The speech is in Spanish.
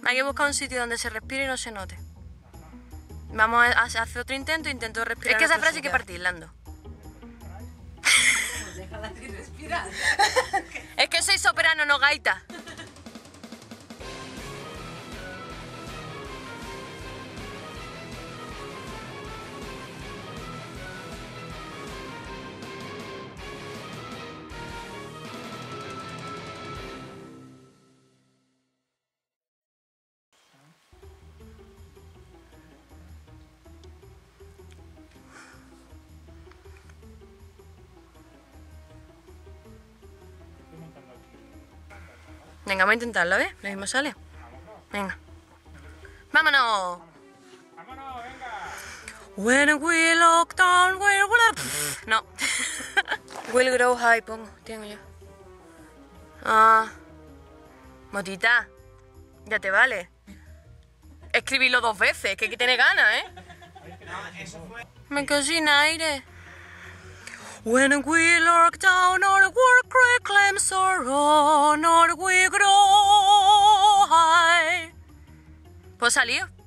Hay que buscar un sitio donde se respire y no se note. Vamos a hacer otro intento de respirar. Es que esa frase hay que partirla, Lando. Pues déjala sin respirar. Es que soy soprano, no gaita. Venga, vamos a intentarlo, ¿ves? Lo mismo sale. Venga. ¡Vámonos! ¡Vámonos, venga! When we look down, we'll... No. Will grow high, pongo. Tengo yo. Ah. Motita. Ya te vale. Escribirlo 2 veces, que tiene ganas, ¿eh? No, eso fue... Me quedo sin aire. When we look down, our work reclaims our own, or we grow high. ¿Puedo salir?